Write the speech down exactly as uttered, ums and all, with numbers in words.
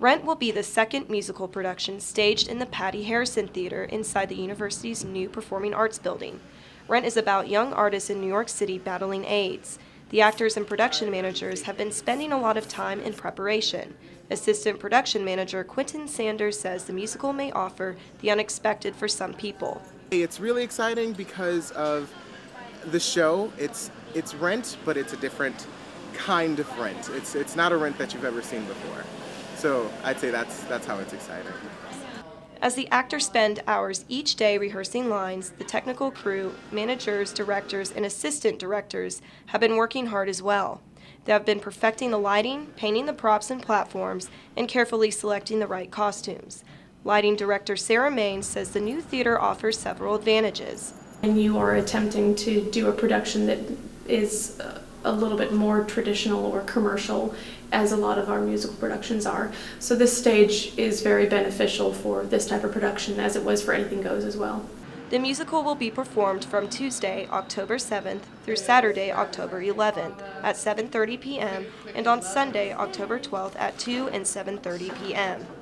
Rent will be the second musical production staged in the Patty Harrison Theater inside the university's new Performing Arts building. Rent is about young artists in New York City battling AIDS. The actors and production managers have been spending a lot of time in preparation. Assistant production manager Quentin Sanders says the musical may offer the unexpected for some people. It's really exciting because of the show. It's it's Rent, but it's a different kind of Rent. It's it's not a Rent that you've ever seen before. So I'd say that's that's how it's exciting. As the actors spend hours each day rehearsing lines, the technical crew, managers, directors, and assistant directors have been working hard as well. They have been perfecting the lighting, painting the props and platforms, and carefully selecting the right costumes. Lighting director Sarah Maines says the new theater offers several advantages. And you are attempting to do a production that is a little bit more traditional or commercial, as a lot of our musical productions are. So this stage is very beneficial for this type of production, as it was for Anything Goes as well. The musical will be performed from Tuesday, October seventh through Saturday, October eleventh at seven thirty p m and on Sunday, October twelfth at two and seven thirty p m